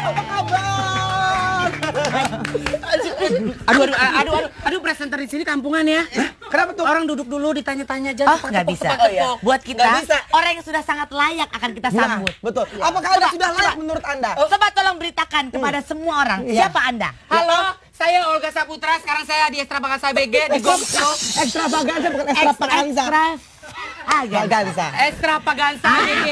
Apa kabar? Aduh, presenter di sini kampungan ya. Kenapa tuh? Orang duduk dulu ditanya-tanya aja. Nggak bisa. Buat kita, Nggak bisa. orang yang sudah sangat layak akan kita sambut. Betul. Apakah Anda sudah layak menurut Anda? Coba tolong beritakan kepada semua orang, siapa Anda? Halo, saya Olga Saputra. Sekarang saya di Extravaganza BG di Gong Show. Extravaganza bukan extravaganza. Extravaganza BG.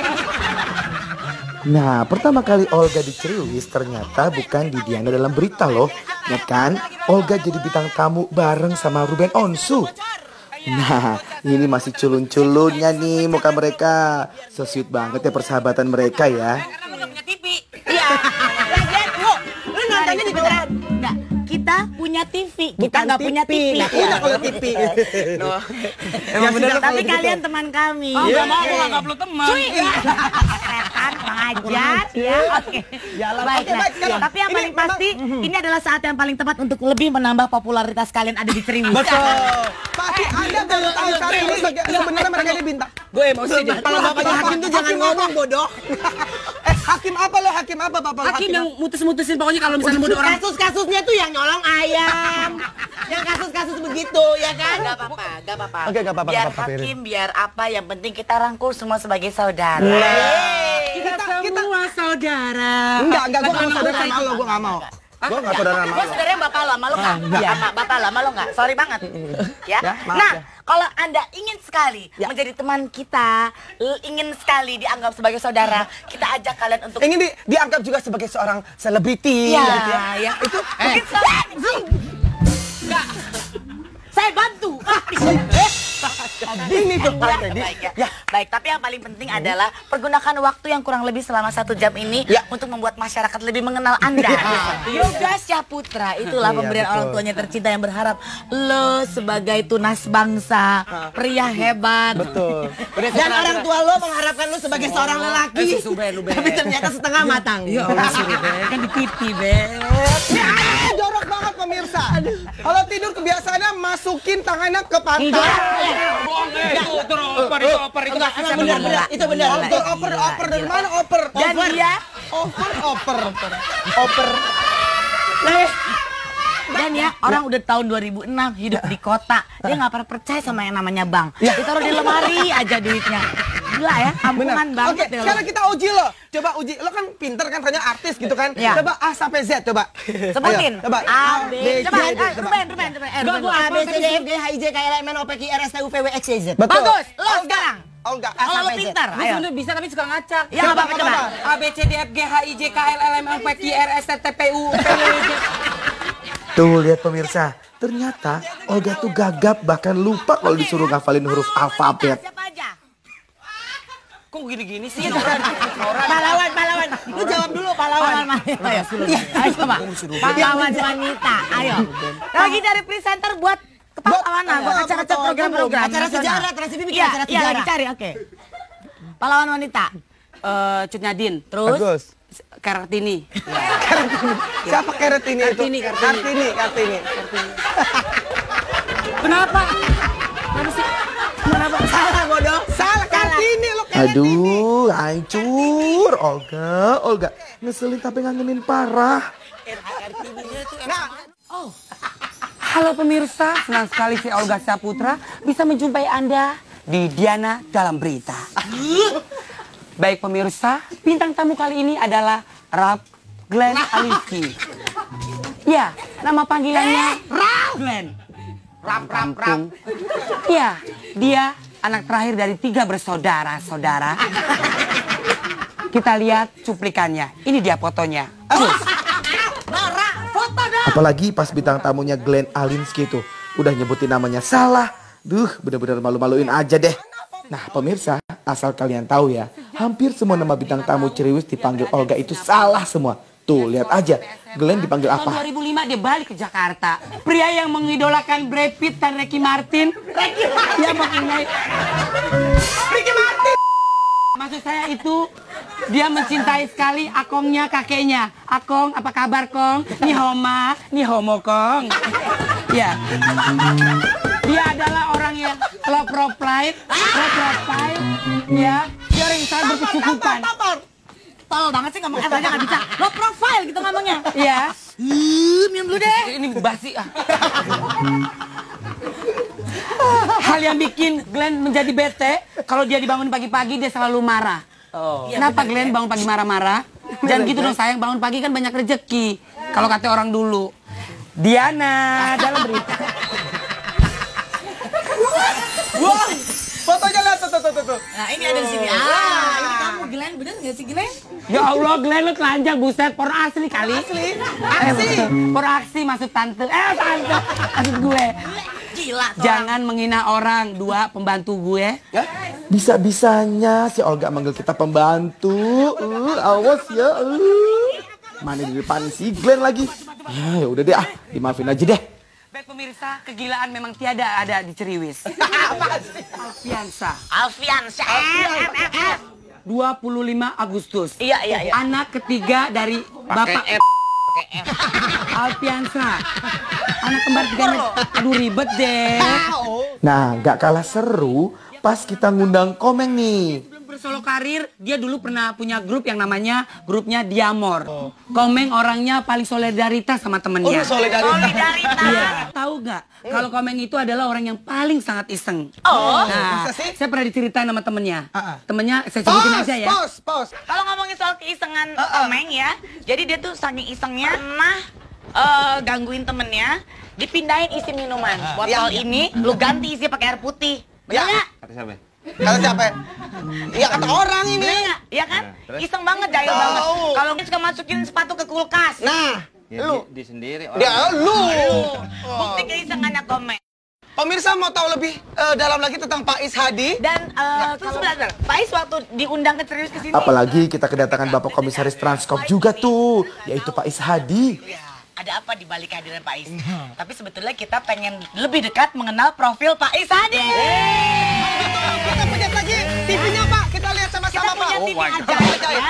Nah, pertama kali Olga diceriwis ternyata bukan di Diana dalam berita loh. Ya kan, Olga jadi bintang tamu bareng sama Ruben Onsu. Nah, ini masih culun-culunnya nih muka mereka. So sweet banget ya persahabatan mereka ya. Karena udah punya TV. Iya. Lu nontonnya di beneran? Enggak. Kita punya TV. Kita nggak punya TV. Punya kalau TV. Emang bener. Tapi kalian teman kami. Oh, nggak mau, nggak perlu teman. Cuy. Setan, mengajar. Ya, oke. Baik, nah. Tapi yang paling pasti, ini adalah saat yang paling tepat untuk lebih menambah popularitas kalian ada di Ceriwis. Betul. Pasti Anda baru tahu saat ini sebenarnya mereka ini bintang. Gue emosi deh. Kalau bapaknya hakim tuh jangan ngomong bodoh. Hakim apa lo? Hakim apa bapak? Hakim yang mutus-mutusin pokoknya kalau misalnya muda orang. Kasus-kasusnya tuh yang nyolong ayam. Yang kasus-kasus begitu ya kan? Gak apa-apa, gak apa-apa. Oke, gak apa-apa. Biar hakim, biar apa, yang penting kita rangkul semua sebagai saudara. Kita semua saudara. Enggak, gue gak mau saudara sama lo, gue gak mau. Gue gak saudara sama Gue lo. saudaranya bapak lo, sama lo gak? Sama bapak lo, sama lo gak? Sorry banget. Ya, maaf nah, ya. kalau Anda ingin sekali menjadi teman kita, ingin sekali dianggap sebagai saudara, kita ajak kalian untuk... Ingin dianggap juga sebagai seorang selebriti. Iya, gitu ya. Itu mungkin saya bantu. Ini tuh Baik ya. Baik, tapi yang paling penting adalah pergunakan waktu yang kurang lebih selama 1 jam ini untuk membuat masyarakat lebih mengenal Anda. Yoga Saputra, itulah pemberian orang tuanya tercinta yang berharap lo sebagai tunas bangsa, pria hebat. Betul. Dan orang tua lo mengharapkan lo sebagai seorang lelaki. Tapi ternyata setengah matang. Iya, kan di TV, Be. Jorok banget pemirsa. Kalau tidur kebiasaannya masukin tangannya ke pantat. Bohong, itu oper itu Emang benar, itu benar. Oper dari mana oper? Dan dia Oper. Dan ya, orang udah tahun 2006 hidup di kota. Dia nggak pernah percaya sama yang namanya bank. Ditaruh di lemari aja duitnya. Gila ya, kampungan banget. Oke, sekarang kita uji lo. Coba uji. Lo kan pinter kan, katanya artis gitu kan. Coba A sampai Z, coba. Sebutin. Coba A, B, coba. Ruben. A, B, C, D, F, G, H, I, J, K, L, M, N, O, P, Q, R, S, T, U, V, W, X, Y, Z. Betul. Bagus, lo sekarang. Olga, A Kalau lo sampai Z. pintar, Gue ayo. sebenernya bisa tapi suka ngacak. Ya, nggak apa-apa, coba. A, B, C, D, F, G, H, I, J, K, L, M, N, O, P, Q, R, S, T, P, U, V, W, X. Tuh lihat pemirsa, ternyata Olga tuh gagap bahkan lupa kalau disuruh ngafalin huruf alfabet. Siapa aja? Kok gini-gini sih? Pahlawan. Lu jawab dulu pahlawan. Ayo, coba. Pahlawan wanita, ayo. Lagi dari presenter buat kepahlawanan, buat acara-acara program-program. Acara sejarah, Trans TV bikin acara Iya, lagi sejarah. cari, oke. Pahlawan wanita. Cut Nyadin. Terus? Bagus. Kartini. Siapa Kartini itu? Kartini. Kenapa? Kenapa? Salah bodoh. Salah Kartini lo. Aduh, hancur Olga. Ngeselin tapi ngangenin parah. Halo pemirsa, senang sekali si Olga Saputra bisa menjumpai Anda di Diana dalam berita. Baik pemirsa, bintang tamu kali ini adalah Glenn Alinsky. Ya, nama panggilannya Glenn. Rap. Ya, dia anak terakhir dari 3 bersaudara-saudara. Kita lihat cuplikannya. Ini dia fotonya. Apalagi pas bintang tamunya Glenn Alinsky tuh udah nyebutin namanya salah. Duh, bener-bener malu-maluin aja deh. Nah pemirsa, asal kalian tahu ya, hampir semua nama bintang tamu Ceriwis dipanggil Olga itu salah semua. Tuh, lihat aja, Glenn dipanggil Tahun apa? 2005 dia balik ke Jakarta. Pria yang mengidolakan Brad Pitt dan Ricky Martin. Dia mengenai Ricky Martin. Maksud saya itu dia mencintai sekali akongnya kakeknya. Akong, apa kabar Kong? Ni homa, ni homo Kong. Ya. Dia adalah orang yang low profile, ya. Dia orang yang sangat berkecukupan. Tolol banget sih ngomong F aja nggak bisa. Lo profile minumnya? Iya. Minum dulu deh. Ini basi ah. Hal yang bikin Glenn menjadi bete, kalau dia dibangun pagi-pagi dia selalu marah. Kenapa Glenn bangun pagi marah-marah? Jangan gitu dong sayang, bangun pagi kan banyak rezeki. Kalau kata orang dulu. Diana dalam berita. Wah, fotonya lihat tuh. Nah ini ada di sini. Ini kamu Glenn, bener nggak sih Glenn? Ya Allah Glenn lu telanjang buset, por asli kali. Asli. Aksi. Por aksi maksud tante. Tante. Maksud gue. Gila. Jangan menghina orang. Dua pembantu gue. Ya? Bisa-bisanya si Olga manggil kita pembantu. Awas ya. Mana di depan si Glenn lagi. Ya udah deh dimaafin aja deh. Baik pemirsa, kegilaan memang tiada ada di Ceriwis. Alfiansa. 25 Agustus. Iya. Anak ketiga dari Bapak Alfiansa. Anak kembar tiganya. Aduh ribet deh. Nah, gak kalah seru pas kita ngundang Komeng nih. Sebelum bersolo karir, dia dulu pernah punya grup yang namanya grupnya Diamor. Komeng orangnya paling solidaritas sama temennya. Solidaritas. Iya. Tahu nggak? Kalau Komeng itu adalah orang yang paling sangat iseng. Nah, masa sih? saya pernah diceritain sama temennya. Temennya saya sebutin aja ya. Pause. Kalau ngomongin soal keisengan Komeng ya, jadi dia tuh saking isengnya pernah gangguin temennya, dipindahin isi minuman. Botol ini lu ganti isi pakai air putih. Bener nggak? Kata siapa? Iya kata orang ini. Bener nggak? Iya kan? Iseng banget, jahil banget. Kalau dia suka masukin sepatu ke kulkas. Nah, lu. Di sendiri Dia lu. Bukti keisengannya Komeng. Pemirsa mau tahu lebih dalam lagi tentang Pak Is Hadi? Dan terus sebentar, Pak Is waktu diundang ke Ceriwis kesini. Apalagi kita kedatangan Bapak Komisaris Transkop juga tuh, yaitu Pak Is Hadi. Ada apa di balik kehadiran Pak Is? Tapi sebetulnya kita pengen lebih dekat mengenal profil Pak Is Hadi. Kita punya lagi TV-nya Pak. Kita lihat Kita sama-sama Pak. punya TV Ajaib. ajaib ya.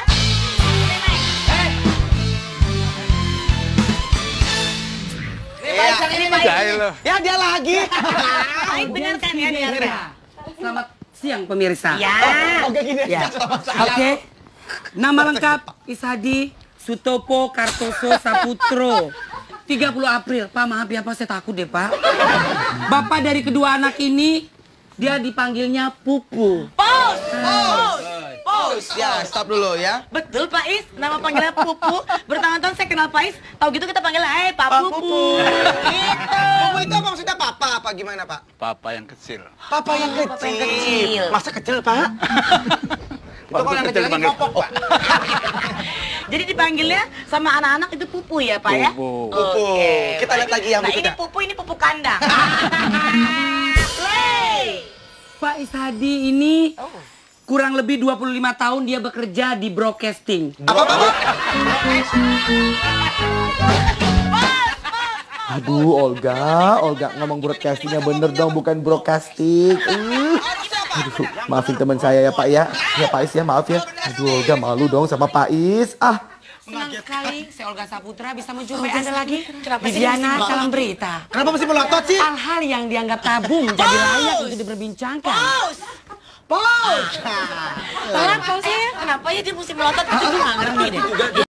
Ini Pak Is. Ya dia lagi. Pak Is bener kan ya dia? Selamat siang pemirsa. Ya. Oke gini. Ya. Oke. Nama lengkap Ishadi Sutopo Kartoso Saputro. 30 April. Pak maaf ya Pak, saya takut deh Pak. Bapak dari kedua anak ini, dia dipanggilnya Pupu. Pause. Ya stop dulu ya. Betul Pak Is, nama panggilannya Pupu. Bertahun-tahun saya kenal Pak Is, tahu gitu kita panggilnya Pak Pupu. Gitu. Pupu itu apa maksudnya papa apa gimana Pak? Papa yang kecil. Papa yang Papa yang kecil. Masa kecil Pak? Itu kalau yang kecil lagi dipanggil popok Pak. Jadi dipanggilnya sama anak-anak itu Pupu ya Pak ya? Pupu. Pupu. Kita lihat lagi yang Nah berikutnya. ini Pupu kandang. Play. Pak Ishadi ini kurang lebih 25 tahun dia bekerja di broadcasting. Apa? Aduh Olga ngomong broadcastingnya bener dong, bukan broadcasting. Aduh, maafin teman saya ya Pak ya. Ya Pak Is ya, maaf ya. Aduh Olga malu dong sama Pak Is. Senang sekali saya Olga Saputra bisa menjumpai Anda lagi di Diana dalam berita. Kenapa mesti melotot sih? Hal-hal yang dianggap tabu menjadi layak untuk diperbincangkan. Pause. Kenapa sih? Kenapa ya dia mesti melotot? Itu gue nggak ngerti deh.